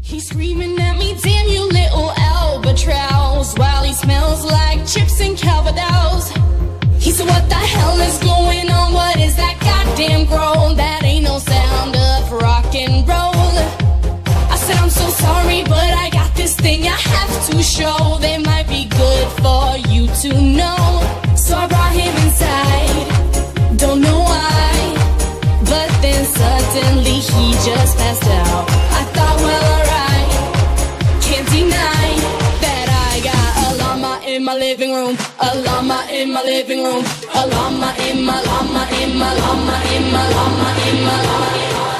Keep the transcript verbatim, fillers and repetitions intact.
He's screaming at me, damn you little albatross, while he smells like chips and Calvados. He said, what the hell is going on? What is that goddamn groan? That ain't no sound of rock and roll. I said, I'm so sorry, but I got this thing I have to show. They might be good for you to know. So I brought him inside, don't know why, but then suddenly he just passed out. I thought, well, alright, can't deny that I got a llama in my living room, a llama in my living room, a llama in my llama in my llama in my llama in my llama.